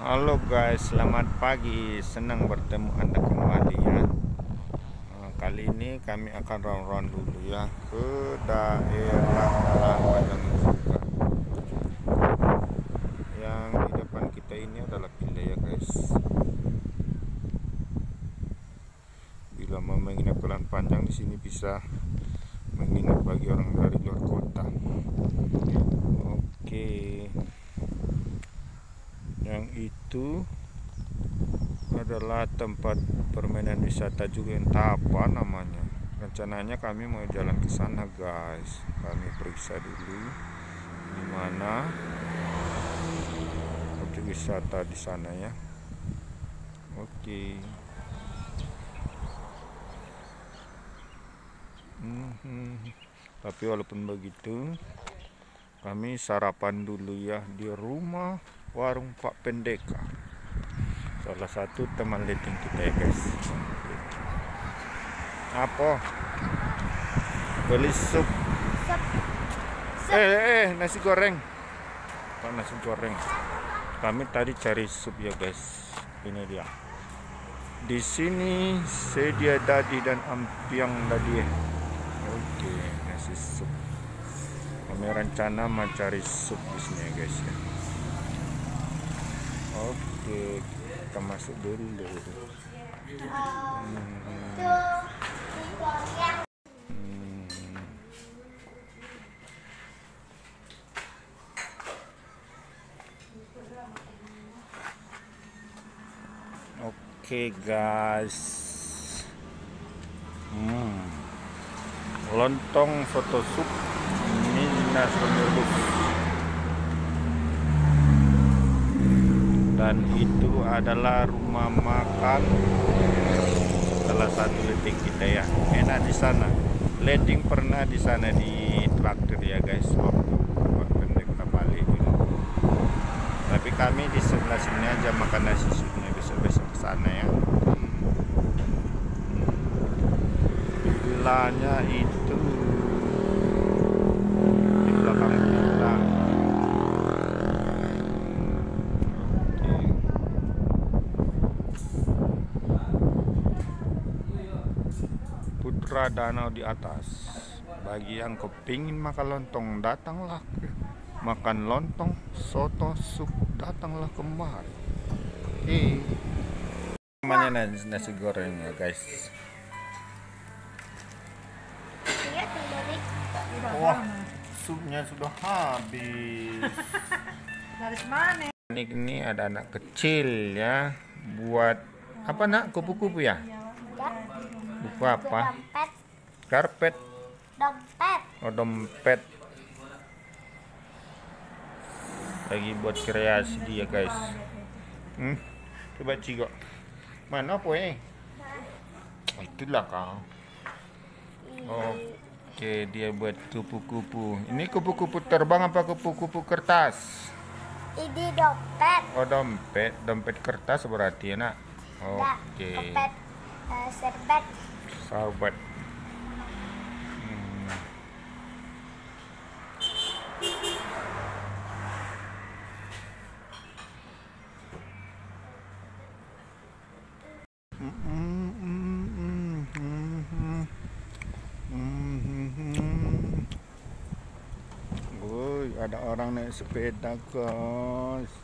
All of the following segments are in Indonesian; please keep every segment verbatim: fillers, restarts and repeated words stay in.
Halo guys, selamat pagi. Senang bertemu Anda kembali ya. Nah, kali ini kami akan round-round dulu ya ke daerah Padang Suka. Yang di depan kita ini adalah villa ya guys. Bila mau menginap bulan panjang di sini bisa menginap bagi orang dari luar kota. Oke. Yang itu adalah tempat permainan wisata juga, entah apa namanya. Rencananya kami mau jalan ke sana guys. Kami periksa dulu di mana objek wisata di sana ya. Oke. Hmm, tapi walaupun begitu, kami sarapan dulu ya di rumah warung Pak Pendeka, salah satu teman letting kita ya guys. Apa? Beli sup. Eh, eh, eh nasi goreng. Apa nasi goreng? Kami tadi cari sup ya guys. Ini dia. Di sini sedia dadi dan ampiang dadi. Oke, nasi sup. Kami rencana mencari sup di sini ya guys ya. Oke, kita masuk dulu. Hmm. Hmm. Oke guys. Hmm. Lontong soto sup Minna Semerbuk. Dan itu adalah rumah makan salah satu letting kita ya. Enak di sana. Letting pernah di sana di traktir ya guys, waktu buat pendek kita balik dulu. Tapi kami di sebelah sini aja makan nasi supnya, besok-besok ke sana ya. Villanya itu di belakang kita. Putra danau di atas. Bagi yang kepingin makan lontong, datanglah ke makan lontong soto sup, datanglah kemari. Oke. Namanya nasi, nasi goreng ya guys. Wah, supnya sudah habis. Dari mana? Ini, ini ada anak kecil ya, buat apa nak, kupu-kupu ya? Buku apa? Dompet. Karpet. Dompet. Oh, dompet. Lagi buat kreasi dia guys. Hmm, coba cigo. Mana apa eh? Oh, itulah kau. Oke, dia buat kupu-kupu. Ini kupu-kupu terbang apa kupu-kupu kertas? Ini dompet. Oh, dompet, dompet kertas berarti ya nak. Oke. Dompet uh, serbet. Sahabat. Hmm. Woi, ada orang naik sepeda guys.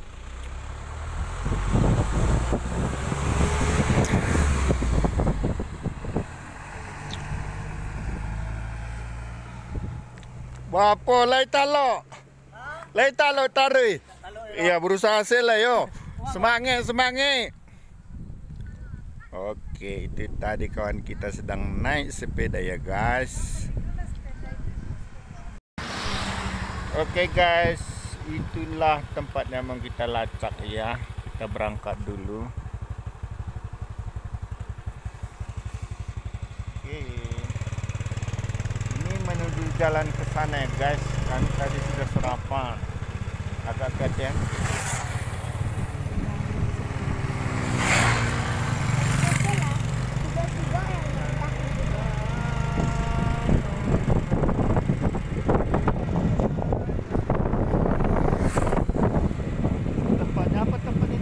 Bapo lai talo. Lai talo tarik. Iya, berusaha hasil lah yo. Semangat, semangat. Oke, itu tadi kawan kita sedang naik sepeda ya guys. Oke guys, itulah tempat yang mau kita lacak ya. Kita berangkat dulu. Oke. Menuju jalan ke sana ya guys. Kami tadi sudah sarapan. Agak kacang. Tempatnya apa tempat ini?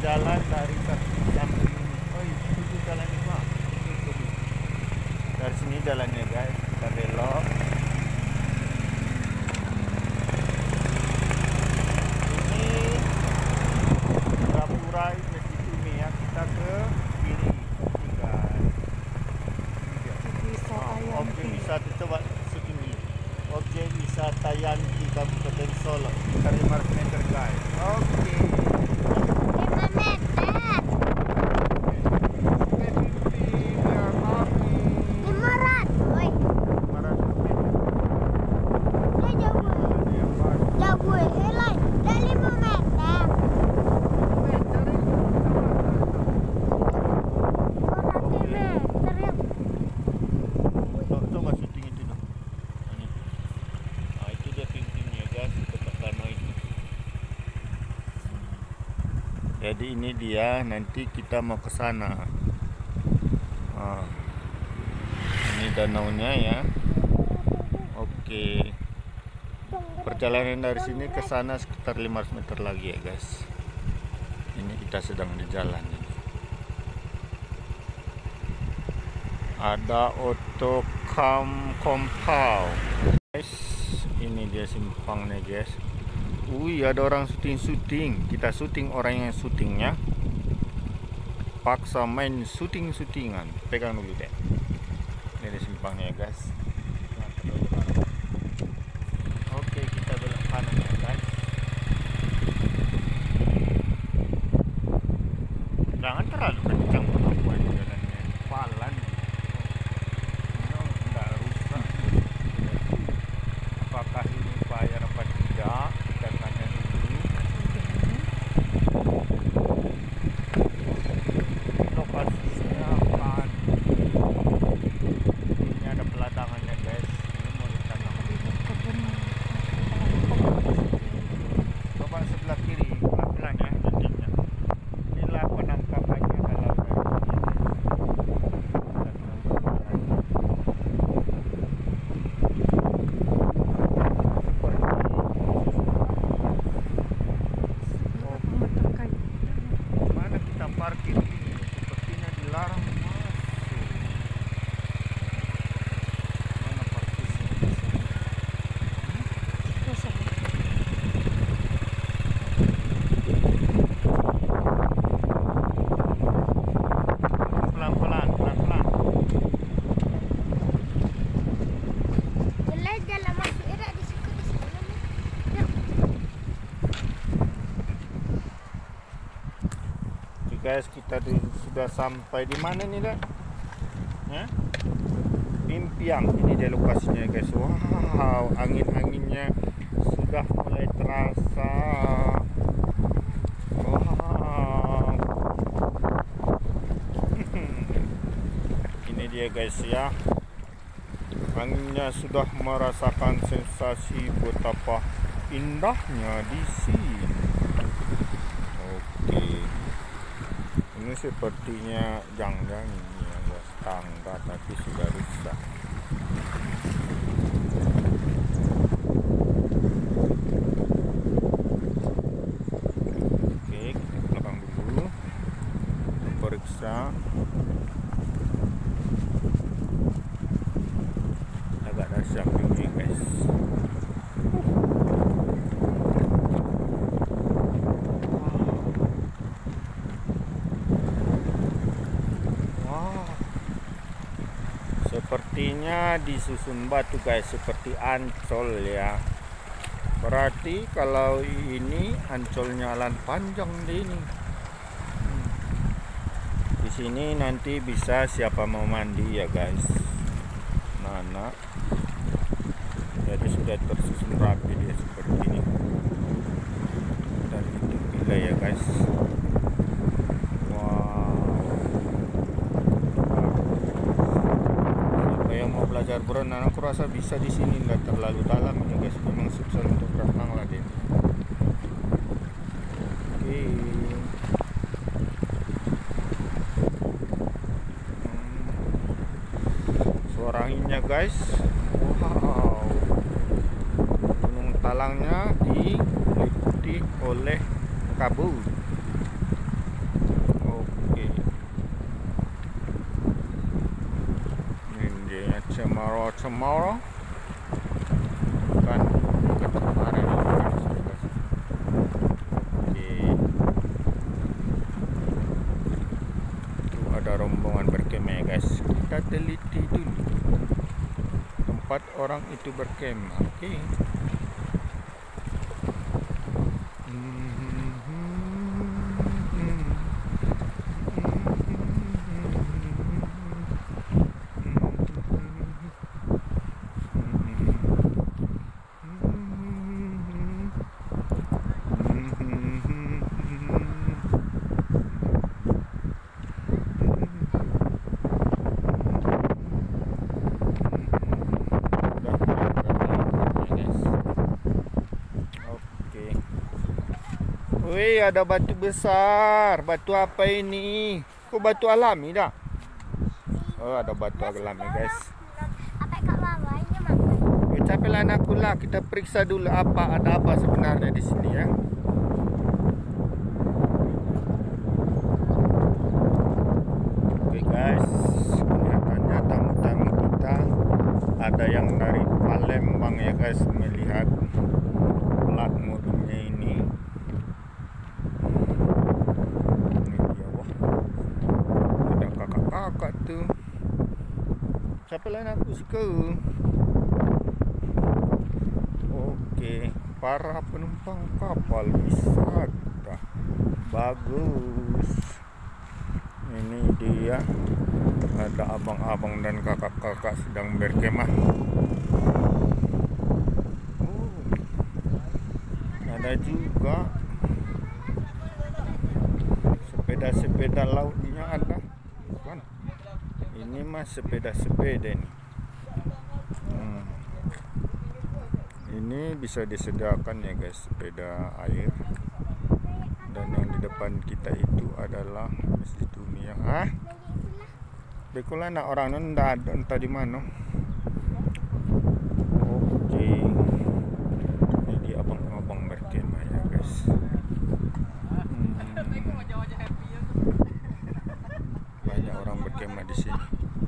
jalan dari samping. Oh itu jalan ini Pak. Dari sini jalannya guys, kita belok. Ini Gapura Institut ya, kita ke kiri ini guys. Objek wisata, coba syuting dulu. Objek wisata Yanti Kabupaten Solo, sekitar lima ratus meter guys. Oke. lima meter. lima ratus. Woi. lima ratus meter. Dia jauh. Jauh. Helai. Dah lima meter. Coba syuting itu dong. Ini. Nah, itu dia pintunya guys, tempat tanah itu. Jadi ini dia, nanti kita mau ke sana. Nah, ini danaunya ya. Oke. Perjalanan dari sini ke sana sekitar lima ratus meter lagi ya guys. Ini kita sedang di jalan ini. Ada Otokam Compound guys, ini dia simpangnya guys. Wih, ada orang syuting-syuting. Kita syuting orang yang syutingnya. Paksa main syuting-syutingan. Pegang dulu deh. Ini dia simpangnya guys. Oke, kita belok kanan ya guys. Jangan terlalu kencang buat jalannya. Palan. Apakah ini bayar apa tidak? Kita tanya dulu. Lokasinya akan ini ada peladangannya guys. Ini mau ditanam coba sebelah kiri pelan-pelan ya nantinya. Inilah penampakannya kalau parkir ini sepertinya dilarang masuk. Mana parkirnya? Pelan-pelan, pelan-pelan. Jalan jalan masuk era di situ di sana. Guys, kita di, sudah sampai di mana nih dah? Ya? Pimpiang, ini dia lokasinya guys. Wow, angin-anginnya sudah mulai terasa. Wow. Ini dia guys ya. Anginnya sudah merasakan sensasi betapa indahnya di sini. Oke. Ini sepertinya janggang ini ya guys, tangga tapi sudah rusak. Oke, kita ke belakang dulu, periksa. Agak dari sampingnya guys. Sepertinya disusun batu guys, seperti Ancol ya. Berarti kalau ini Ancolnya alan panjang deh ini. Hmm. Di sini nanti bisa siapa mau mandi ya guys. Mana? Jadi sudah tersusun rapi dia seperti ini. Dan itu gila ya guys. Belajar berenang, aku rasa bisa di sini, nggak terlalu dalam ya guys. Memang susah untuk berenang lah deh. Oke. Hmm. Suara anginnya guys. Wow. Gunung Talangnya diliputi oleh kabut. tomorrow. Bukan bukan kemarin. Oke. Itu ada rombongan berkemah guys. Kita teliti dulu tempat orang itu berkemah. Oke. Wih, ada batu besar. Batu apa ini? Kok batu alami dah? Oh, ada batu alami guys. Apa kat bawah ini makan? Oh, capeklah anakku lah. Kita periksa dulu apa ada apa sebenarnya di sini ya. Oke guys, kelihatannya tamu-tamu kita ada yang dari Palembang ya guys, melihat plat mobilnya ini. Kakak tu siapa lain aku suka. Okey, para penumpang kapal wisata. Bagus. Ini dia, ada abang-abang dan kakak-kakak sedang berkemah. Oh, ada juga sepeda-sepeda lautnya ada. Bukan. Ini mah sepeda-sepeda nih. Hmm. Ini bisa disediakan ya guys, sepeda air. Dan yang di depan kita itu adalah Masjid Dunia. Ah, bekolah nak orang nun dah ada entah di mana. Oke, ini dia abang-abang berkemah ya guys. Hmm. Banyak orang berkemah di sini.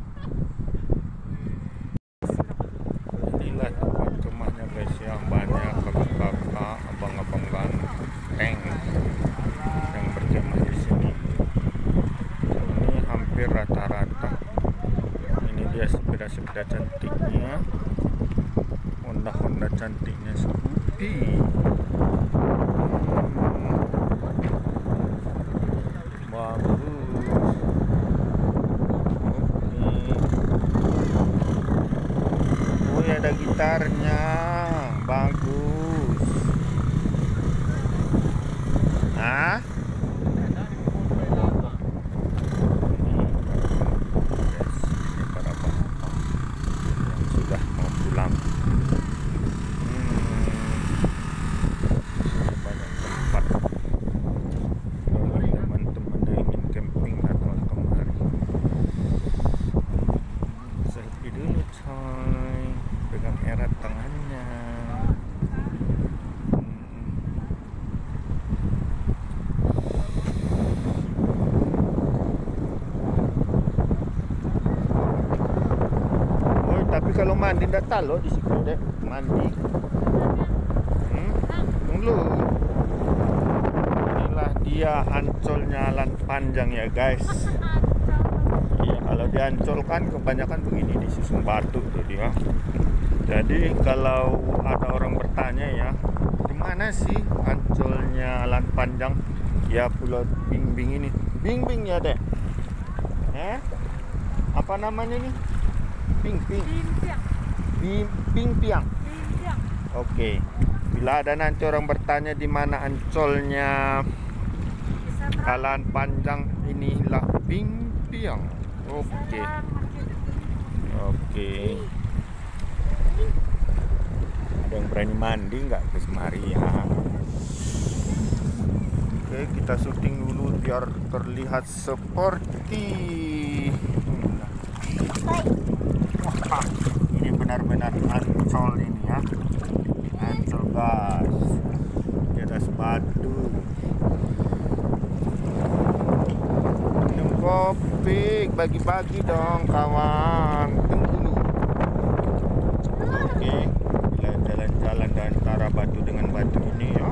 Inilah tempat kemahnya guys, yang banyak kakak-kakak, abang-abang ganteng yang berkemah di sini. Ini hampir rata-rata. Ini dia sepeda-sepeda cantiknya, Honda-Honda cantiknya Scoopy. Bagus. Ada gitarnya, bagus. Ah, ini para penumpang yang sudah mau pulang. Hmm, banyak tempat. Kalau teman-teman yang ingin camping datang kemari. Selfie dulu coy, pegang erat tangannya. Oh, tapi kalau mandi ndak talo di situ deh, mandi. Hmm? Dulu. Inilah dia Ancolnya Lan Panjang ya guys. Iya, kalau diancolkan kebanyakan begini disusun batu tuh dia. Jadi kalau ada orang bertanya ya, di mana sih Ancolnya Lan Panjang? Ya Pulau Bingbing ini. Bingbing ya dek. Eh? Apa namanya nih? Ping-ping. Bim Ping-piang. Oke. Bila ada nanti orang bertanya di mana Ancolnya Lan Panjang, inilah Ping-piang. Oke. Oke. Ada yang berani mandi nggak ke semari ya? Oke, kita syuting dulu biar terlihat seperti. Wah, ini benar-benar Ancol ini ya. Ancol guys. Di atas batu. Minum kopi, bagi-bagi dong kawan. Tunggu dulu. Oke, bila jalan-jalan di antara batu dengan batu ini ya.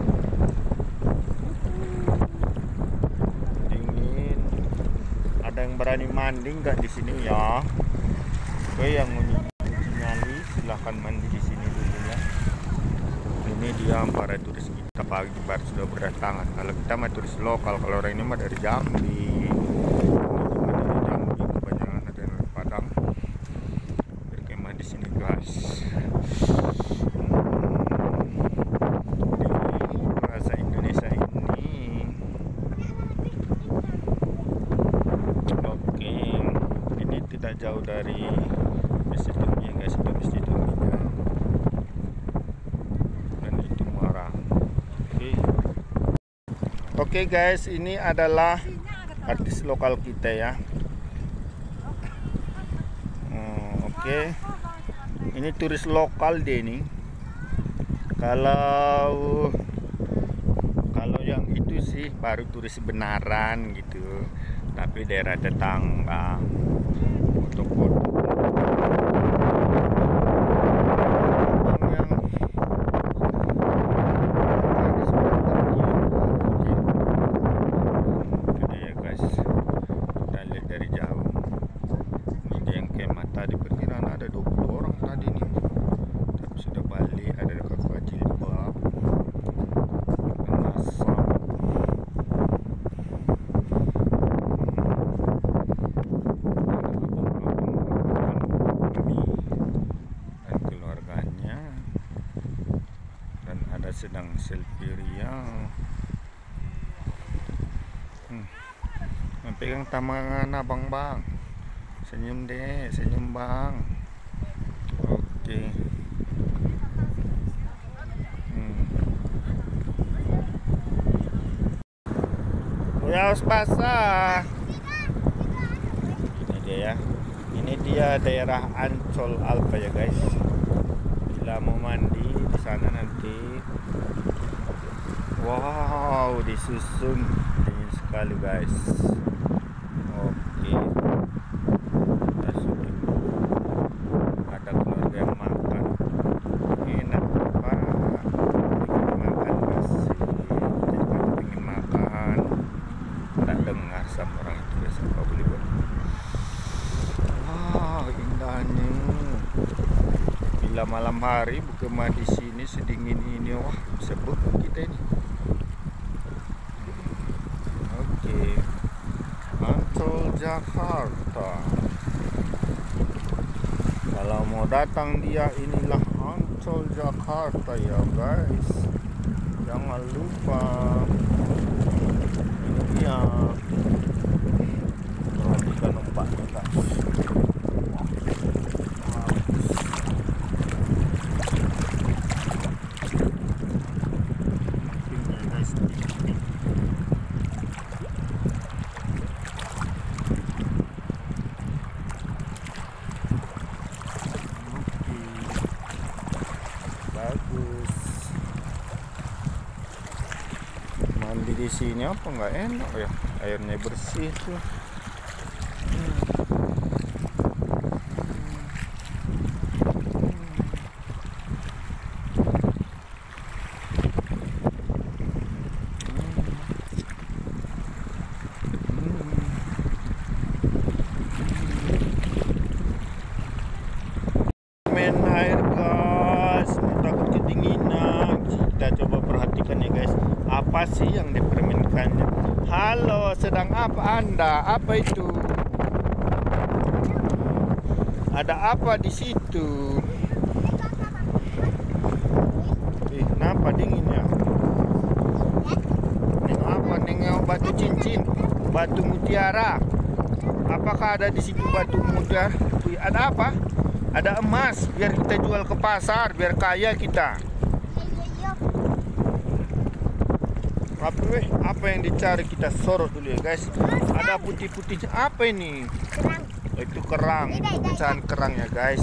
Dingin. Ada yang berani mandi nggak di sini ya? Oke, yang uji nyali silahkan mandi di sini dulu ya. Ini dia para turis kita pagi baru sudah berdatangan. Kalau kita mah turis lokal, kalau orang ini mah dari Jambi. Ini cuma dari Jambi, kebanyakan ada yang dari Padang. Berkemah di sini guys. Di bahasa Indonesia ini. Oke, ini tidak jauh dari Masjid Umi guys, itu Masjid Umi. Oke okay guys, ini adalah artis lokal kita ya. Hmm, Oke, okay. Ini turis lokal deh ini. Kalau kalau yang itu sih baru turis benaran gitu. Tapi daerah tetangga foto-foto. Sedang selfie riang. hmm. Pegang tangan abang bang. Senyum deh, senyum bang. Oke. hmm. Ya harus basah. Ini dia ya. Ini dia daerah Ancol Alfa ya guys. Bila mau mandi di sana nanti. Wow, disusun dingin sekali guys. Oke, kita sudah ada keluarga yang makan. Enak pak, pengen makan nasi. Jadi kalau pengen makan, tak dengar sama orang itu guys. Apa boleh buat? Wow, indahnya. Bila malam hari berkemah di sini sedingin ini, wah sebut kita ini. Oke, Ancol Jakarta. Kalau mau datang dia, inilah Ancol Jakarta ya guys. Jangan lupa. Ini dia. Perhatikan ombaknya guys. Bagus. Mandi di sini apa nggak enak ya? Airnya bersih tuh. Hmm. Main air guys, takut kedinginan. Kita coba perhatikan ya guys, apa sih yang dipermainkannya. Halo, sedang apa anda? Apa itu? Ada apa di situ? Eh, kenapa dingin ya? Nengok apa? Nengok batu cincin, batu mutiara. Apakah ada di situ batu mutiara? Wih, ada apa? Ada emas, biar kita jual ke pasar, biar kaya kita. Apa, weh? Apa yang dicari kita sorot dulu ya guys. Ada putih-putihnya. Apa ini? Kerang. Itu kerang, itu pecahan kerang ya guys.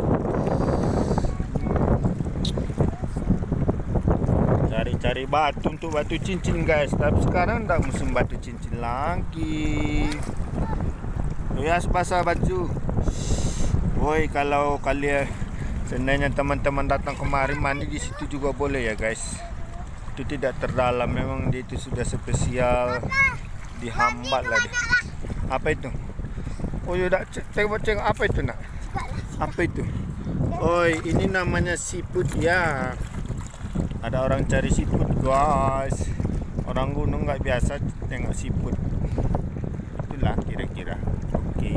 Cari-cari batu untuk batu cincin guys. Tapi sekarang enggak musim batu cincin lagi. Oh ya, basah baju. Woi, kalau kalian Seandainya teman-teman datang kemari mandi di situ juga boleh ya guys. Itu tidak terdalam, memang dia itu sudah spesial, dihambat lah dia. Apa itu? Oh yaudah, tengok tengok apa itu nak? Apa itu? Oh ini namanya siput ya. Ada orang cari siput guys. Orang gunung nggak biasa tengok siput. Itulah kira-kira. Oke.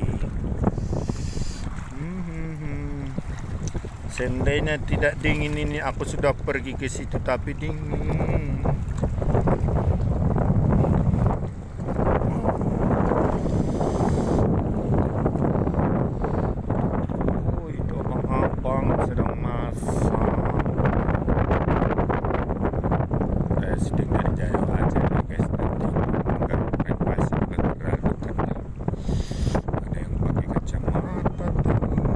Hmm. Seandainya tidak dingin ini aku sudah pergi ke situ, tapi dingin. Oh itu abang-abang sedang masak. Saya sedang dari jauh aja nih guys, nanti enggak privasi, enggak terlalu dekat ya. Ada yang pakai kacamata tuh.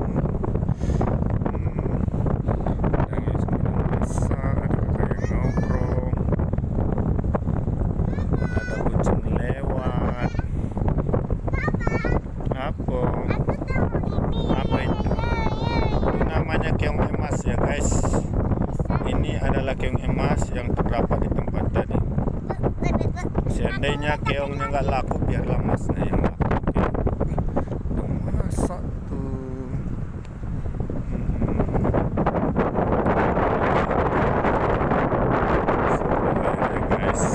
Keong emas ya guys. Ini adalah keong emas yang terdapat di tempat tadi. Seandainya keongnya nggak laku, biarlah emasnya yang laku. Udah masak tuh. Hmm. Guys.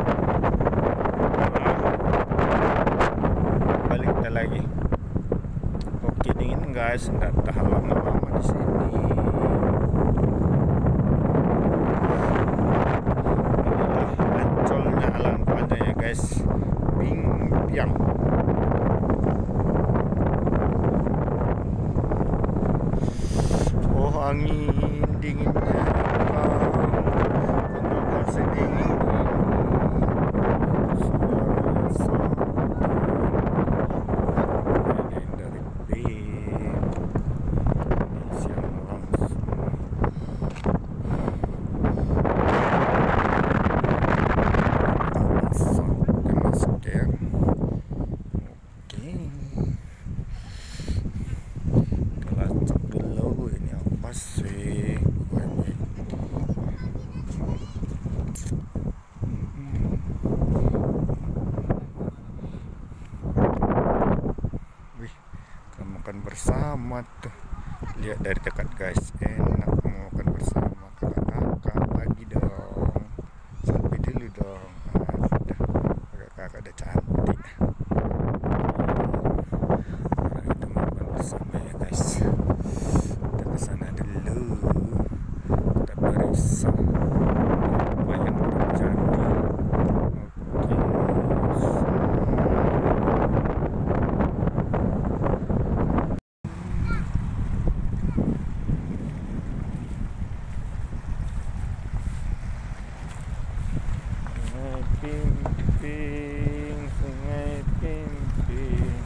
Balik kita lagi. Oke dingin guys, nggak tahan lama-lama di sini. Inilah Ancolnya alam panjang ya guys, Bingbiang. Oh angin dinginnya, kenapa sedingin? Makan bersama tuh, lihat dari dekat guys, enak mau makan bersama kakak-kakak. Pagi dong, selfie dulu dong. Ada kakak-kakak udah cantik. Orang itu makan bersama ya guys. Kita kesana dulu, kita periksa apa yang terjadi. Pimping, sungai Pimping.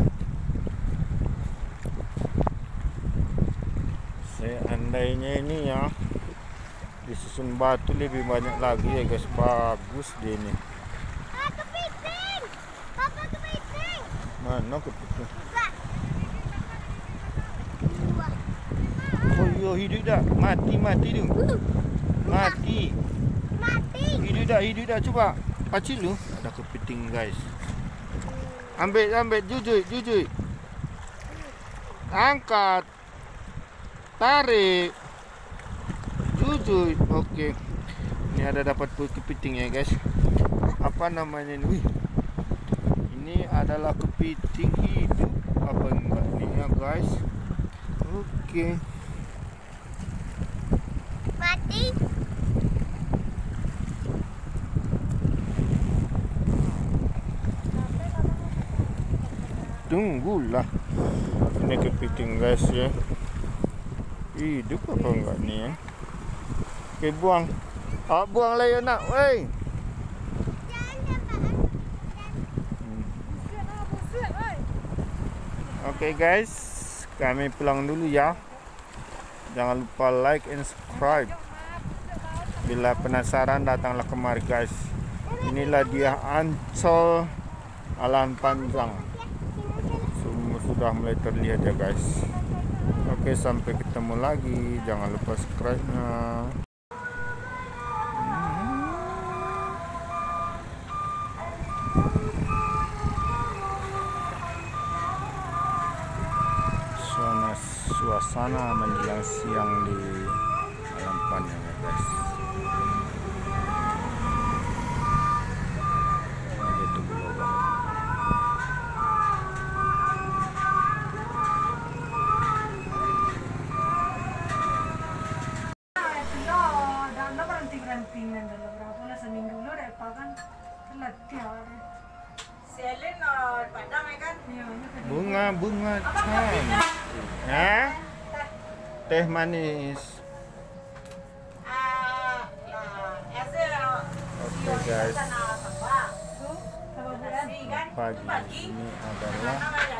Seandainya ini ya disusun batu lebih banyak lagi ya guys, bagus dia ini. Ah, kepiting. Papa kepiting. Mana kepiting? Dua. Oh iya, hidup dah, mati mati tu. Mati. Mati. Hidup dah, hidup dah, coba. Pacil lu, ada kepiting guys. Ambil, ambil, jujur, jujur. Angkat. Tarik. Jujur. Okey. Ini ada dapat kepiting ya guys. Apa namanya ini? Wih. Ini adalah kepiting hidup. Apa enggak ini ya guys? Okey. Mati. Tunggulah. Ini kepiting guys ya. Hidup apa enggak nih ya? Oke, buang. Ah, buang lah ya nak. Woi. Oke guys, kami pulang dulu ya. Jangan lupa like and subscribe. Bila penasaran datanglah kemari guys. Inilah dia Ancol Alam Panjang. Semua sudah mulai terlihat ya guys. Oke. Oke, sampai ketemu lagi. Jangan lupa subscribe-nya. Suasana, suasana menjelang siang di Alam Panjang ya guys. Itu global. Dan lo berhenti-berhenti dulu berapa lah seminggu lo deh kan terlatih hari. Selin padang kan? Bunga-bunga cantik. Ya? Teh manis. Oke guys. Pagi ini adalah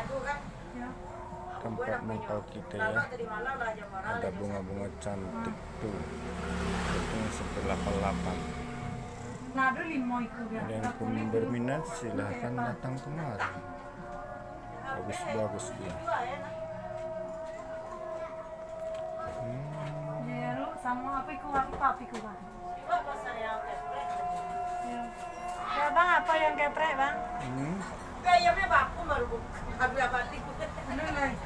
tempat mangkal kita ya. Ada bunga-bunga cantik tuh. Itu sebelah delapan. Ada yang pun berminat silahkan datang kemari. Bagus-bagus dia. Hmm. Ya lu sama apa iku apa apa iku bang? Ya bang apa yang geprek bang? Hmm. Kayaknya baku baru habis apa iku. Anu lah.